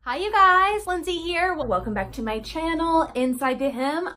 Hi you guys, Lindsay here. Well, welcome back to my channel, Inside to Him.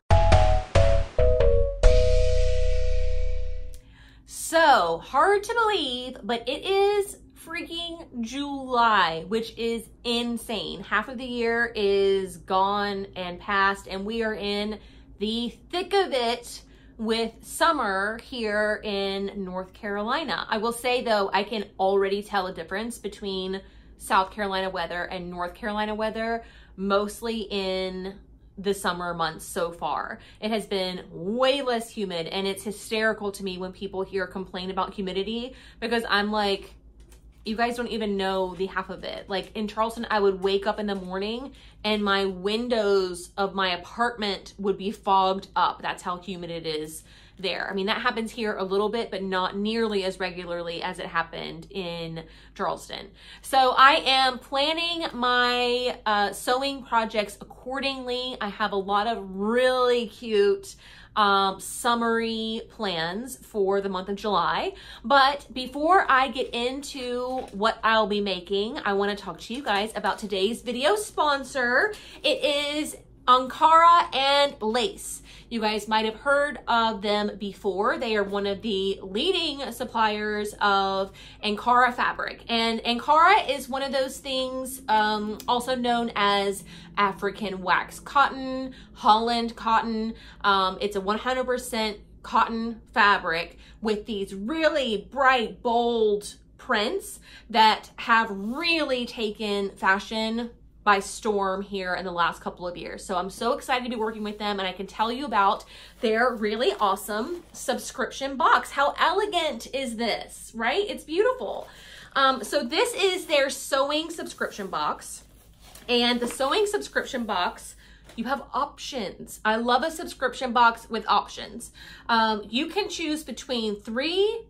So, hard to believe, but it is freaking July, which is insane. Half of the year is gone and past, and we are in the thick of it with summer here in North Carolina. I will say though, I can already tell a difference between South Carolina weather and North Carolina weather, mostly in the summer months so far. It has been way less humid, and it's hysterical to me when people here complain about humidity, because I'm like, you guys don't even know the half of it. Like in Charleston, I would wake up in the morning and my windows of my apartment would be fogged up. That's how humid it is there. I mean, that happens here a little bit, but not nearly as regularly as it happened in Charleston. So I am planning my sewing projects accordingly. I have a lot of really cute summery plans for the month of July. But before I get into what I'll be making, I want to talk to you guys about today's video sponsor. It is Ankara and Lace. You guys might have heard of them before. They are one of the leading suppliers of Ankara fabric. And Ankara is one of those things also known as African wax cotton, Holland cotton. It's a 100% cotton fabric with these really bright, bold prints that have really taken fashion by storm here in the last couple of years. So I'm so excited to be working with them, and I can tell you about their really awesome subscription box. How elegant is this, right? It's beautiful. So this is their sewing subscription box, and the sewing subscription box, you have options. I love a subscription box with options. You can choose between 3,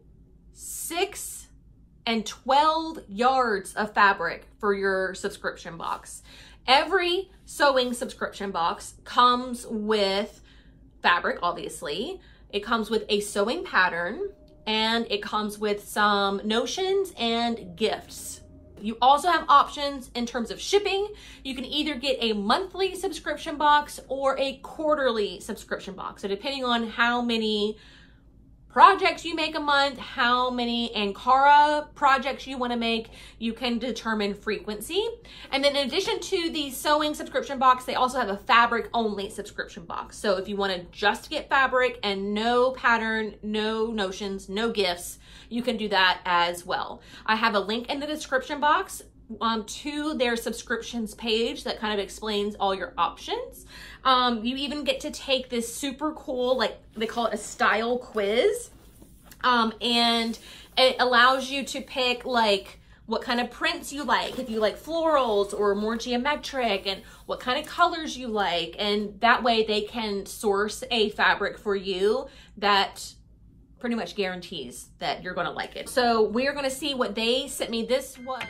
6, and 12 yards of fabric for your subscription box. Every sewing subscription box comes with fabric, obviously. It comes with a sewing pattern, and it comes with some notions and gifts. You also have options in terms of shipping. You can either get a monthly subscription box or a quarterly subscription box. So depending on how many projects you make a month, how many Ankara projects you want to make, you can determine frequency. And then in addition to the sewing subscription box, they also have a fabric only subscription box. So if you want to just get fabric and no pattern, no notions, no gifts, you can do that as well. I have a link in the description box to their subscriptions page that kind of explains all your options. You even get to take this super cool, like they call it a style quiz. And it allows you to pick like what kind of prints you like, if you like florals or more geometric, and what kind of colors you like. And that way they can source a fabric for you that pretty much guarantees that you're gonna like it. So we're gonna see what they sent me. This one.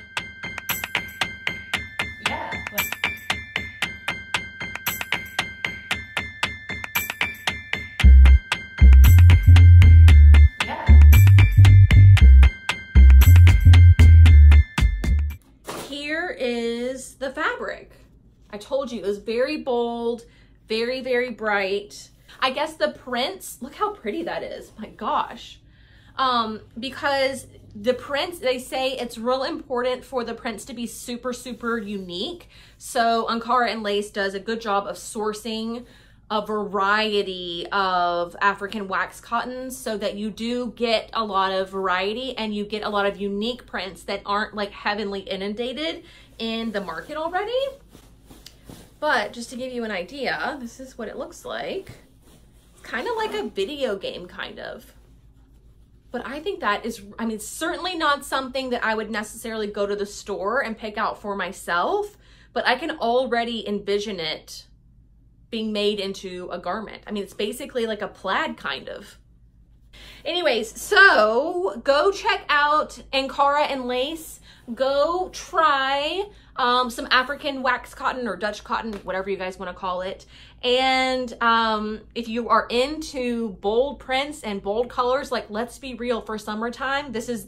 Here is the fabric. I told you it was very bold, very, very bright. I guess the prints, look how pretty that is. My gosh. Because the prints, they say it's real important for the prints to be super, super unique. So Ankara and Lace does a good job of sourcing a variety of African wax cottons so that you do get a lot of variety and you get a lot of unique prints that aren't like heavily inundated in the market already. But just to give you an idea, this is what it looks like. It's kind of like a video game, kind of. But I think that is, I mean, certainly not something that I would necessarily go to the store and pick out for myself, but I can already envision it being made into a garment. I mean, it's basically like a plaid kind of. Anyways, so go check out Ankara and Lace. Go try some African wax cotton or Dutch cotton, whatever you guys want to call it. And if you are into bold prints and bold colors, like let's be real, for summertime, this is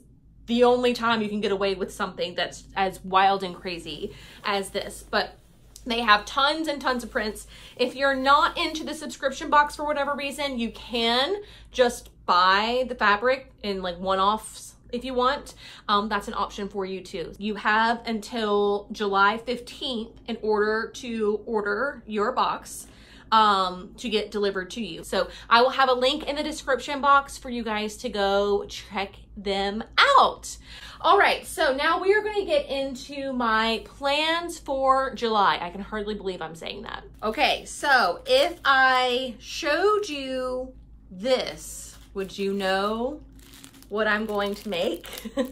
the only time you can get away with something that's as wild and crazy as this. But they have tons and tons of prints. If you're not into the subscription box for whatever reason, you can just buy the fabric in like one-offs if you want. That's an option for you too. You have until July 15th in order to order your box to get delivered to you. So I will have a link in the description box for you guys to go check them out. All right, so now we are going to get into my plans for July. I can hardly believe I'm saying that. Okay, so if I showed you this, would you know what I'm going to make?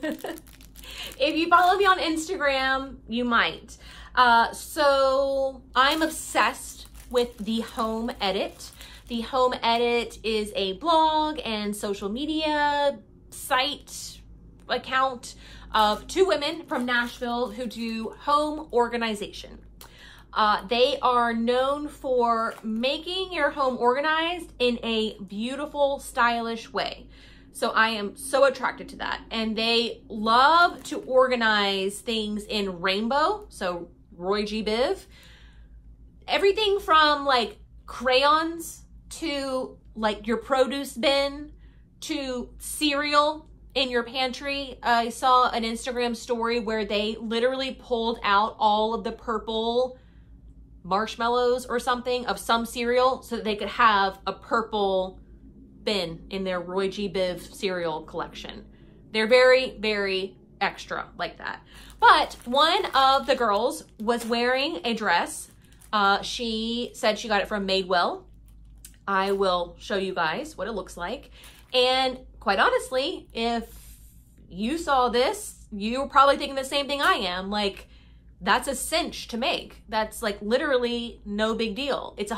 If you follow me on Instagram, you might. So I'm obsessed with The Home Edit. The Home Edit is a blog and social media site account of two women from Nashville who do home organization. They are known for making your home organized in a beautiful, stylish way. So I am so attracted to that. And they love to organize things in rainbow. So Roy G. Biv. Everything from like crayons to like your produce bin to cereal in your pantry. I saw an Instagram story where they literally pulled out all of the purple marshmallows or something of some cereal so that they could have a purple bin in their Roy G. Biv cereal collection. They're very, very extra like that. But one of the girls was wearing a dress. She said she got it from Madewell. I will show you guys what it looks like. And quite honestly, if you saw this, you're probably thinking the same thing I am. Like, that's a cinch to make. That's like literally no big deal. It's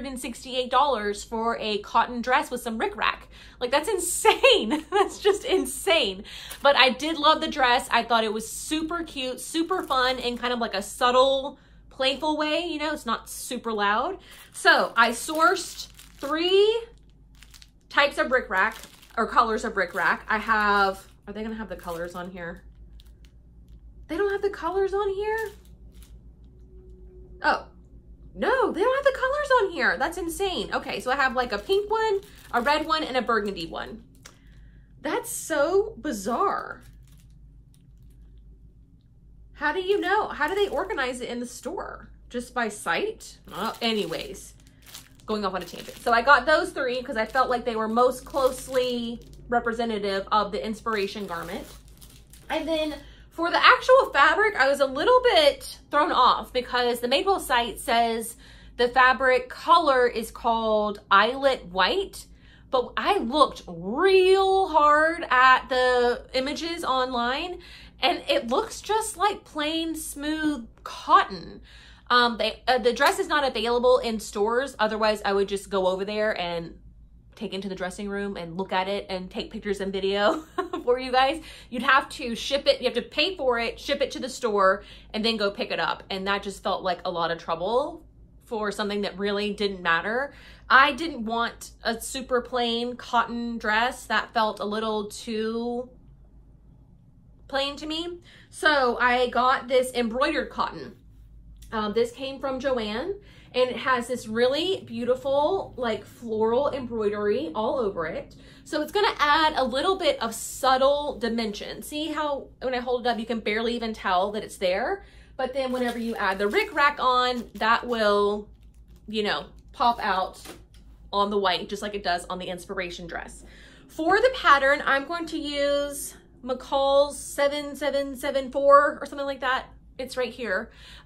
$168 for a cotton dress with some rickrack. Like, that's insane. That's just insane. But I did love the dress. I thought it was super cute, super fun, and kind of like a subtle, playful way, you know, it's not super loud. So I sourced 3 types of rickrack or colors of rickrack. I have, are they gonna have the colors on here? They don't have the colors on here? Oh, no, they don't have the colors on here. That's insane. Okay, so I have like a pink one, a red one, and a burgundy one. That's so bizarre. How do you know? How do they organize it in the store? Just by sight? Anyways, going off on a tangent. So I got those 3 because I felt like they were most closely representative of the inspiration garment. And then for the actual fabric, I was a little bit thrown off because the Madewell site says the fabric color is called Eyelet White. But I looked real hard at the images online and it looks just like plain smooth cotton. The dress is not available in stores. Otherwise, I would just go over there and take it into the dressing room and look at it and take pictures and video for you guys. You'd have to ship it. You have to pay for it, ship it to the store, and then go pick it up. And that just felt like a lot of trouble for something that really didn't matter. I didn't want a super plain cotton dress. That felt a little too plain to me. So I got this embroidered cotton. This came from Joann, and it has this really beautiful like floral embroidery all over it. So it's gonna add a little bit of subtle dimension. See how when I hold it up, you can barely even tell that it's there. But then whenever you add the rickrack on, that will, you know, pop out on the white, just like it does on the inspiration dress. For the pattern, I'm going to use McCall's 7774 or something like that. It's right here.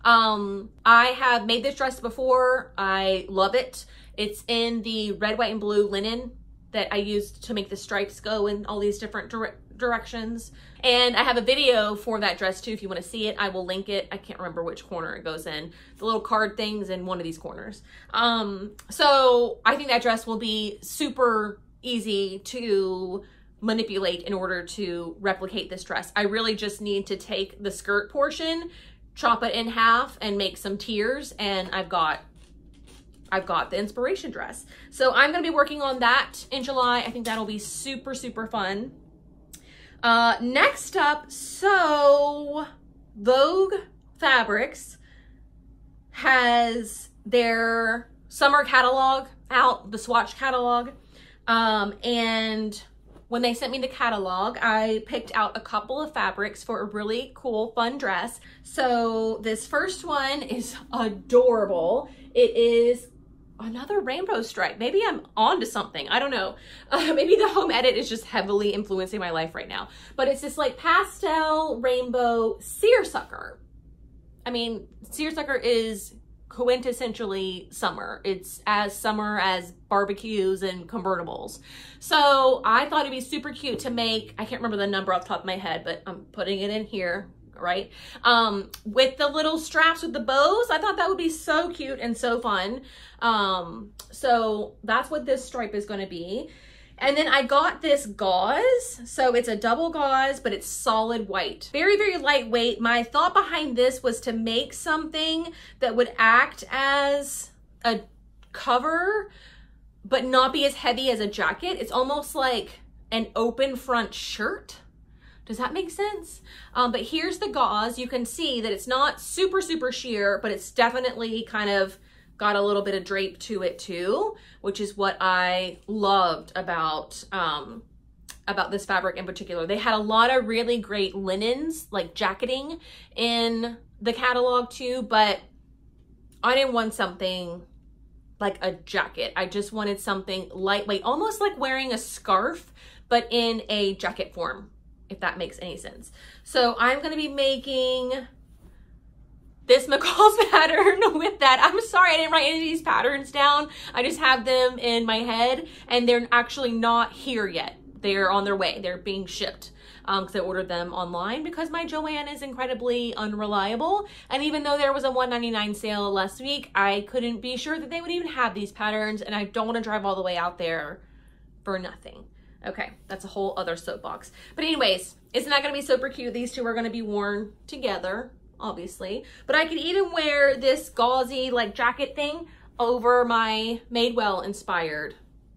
I have made this dress before. I love it. It's in the red, white, and blue linen that I used to make the stripes go in all these different directions. And I have a video for that dress too. If you want to see it, I will link it. I can't remember which corner it goes in. The little card things in one of these corners. So I think that dress will be super easy to manipulate in order to replicate this dress. I really just need to take the skirt portion, chop it in half, and make some tiers, and I've got the inspiration dress. So I'm gonna be working on that in July. I think that'll be super, super fun. Next up, so Vogue Fabrics has their summer catalog out, the swatch catalog. And when they sent me the catalog, I picked out a couple of fabrics for a really cool, fun dress. So this first one is adorable. It is another rainbow stripe. Maybe I'm onto something. I don't know. Maybe the home edit is just heavily influencing my life right now. But it's this like pastel rainbow seersucker. I mean, seersucker is quintessentially summer. It's as summer as barbecues and convertibles. So I thought it'd be super cute to make, I can't remember the number off the top of my head, but I'm putting it in here, right? With the little straps with the bows, I thought that would be so cute and so fun. So that's what this stripe is going to be. And then I got this gauze. So it's a double gauze, but it's solid white. Very, very lightweight. My thought behind this was to make something that would act as a cover, but not be as heavy as a jacket. It's almost like an open front shirt. Does that make sense? But here's the gauze. You can see that it's not super, super sheer, but it's definitely kind of got a little bit of drape to it too, which is what I loved about this fabric in particular. They had a lot of really great linens, like jacketing in the catalog too, but I didn't want something like a jacket. I just wanted something lightweight, almost like wearing a scarf, but in a jacket form, if that makes any sense. So I'm gonna be making this McCall's pattern with that. I'm sorry I didn't write any of these patterns down. I just have them in my head and they're actually not here yet. They're on their way. They're being shipped because I ordered them online because my Joann is incredibly unreliable. And even though there was a $1.99 sale last week, I couldn't be sure that they would even have these patterns and I don't want to drive all the way out there for nothing. Okay, that's a whole other soapbox. But anyways, isn't that going to be super cute? These two are going to be worn together, obviously, but I could even wear this gauzy like jacket thing over my Madewell inspired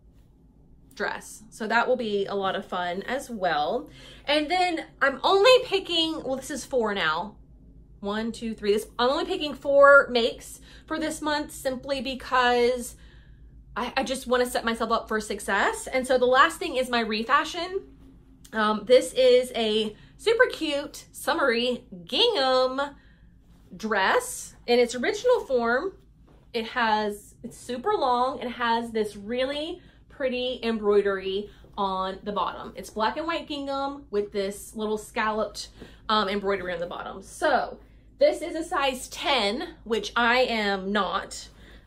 dress. So that will be a lot of fun as well. And then I'm only picking, well, this is 4 now. 1, 2, 3. I'm only picking 4 makes for this month simply because I just want to set myself up for success. And so the last thing is my refashion. This is a super cute summery gingham dress in its original form. It's super long and has this really pretty embroidery on the bottom. It's black and white gingham with this little scalloped embroidery on the bottom. So this is a size 10, which I am not.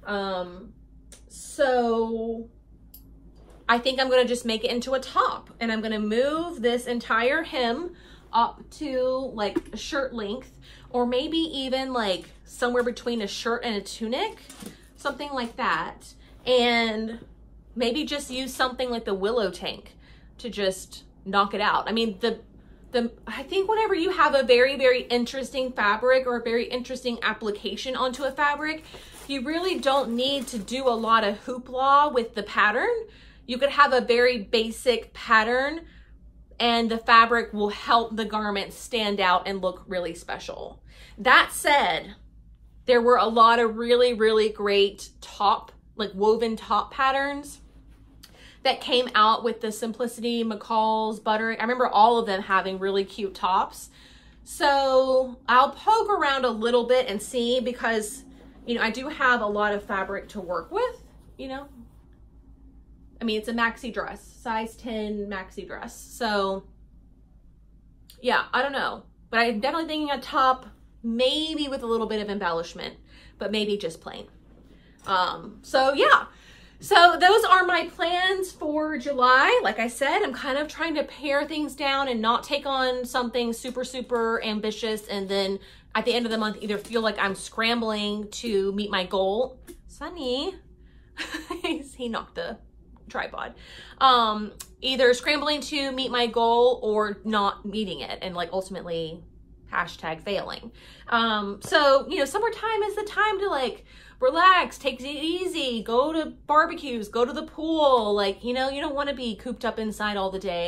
So I think I'm gonna just make it into a top and I'm gonna move this entire hem up to like a shirt length, or maybe even like somewhere between a shirt and a tunic, something like that. And maybe just use something like the willow tank to just knock it out. I mean, I think whenever you have a very, very interesting fabric or a very interesting application onto a fabric, you really don't need to do a lot of hoopla with the pattern. You could have a very basic pattern and the fabric will help the garment stand out and look really special. That said, there were a lot of really, really great top, like woven top patterns that came out with the Simplicity, McCall's, Butter. I remember all of them having really cute tops. So I'll poke around a little bit and see, because, you know, I do have a lot of fabric to work with, you know. I mean, it's a maxi dress, size 10 maxi dress. So yeah, I don't know, but I'm definitely thinking a top, maybe with a little bit of embellishment, but maybe just plain. So yeah. So those are my plans for July. Like I said, I'm kind of trying to pare things down and not take on something super, super ambitious. And then at the end of the month, either feel like I'm scrambling to meet my goal. Sunny, he knocked the tripod. Either scrambling to meet my goal or not meeting it and like ultimately #failing. So, you know, summertime is the time to like relax, take it easy, go to barbecues, go to the pool. Like, you know, you don't want to be cooped up inside all the day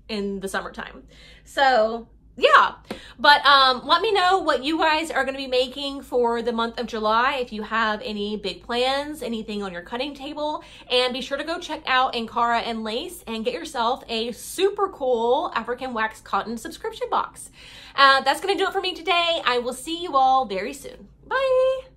in the summertime. So yeah, but let me know what you guys are going to be making for the month of July. If you have any big plans, anything on your cutting table, and be sure to go check out Ankara and Lace and get yourself a super cool African wax cotton subscription box. That's going to do it for me today. I will see you all very soon. Bye.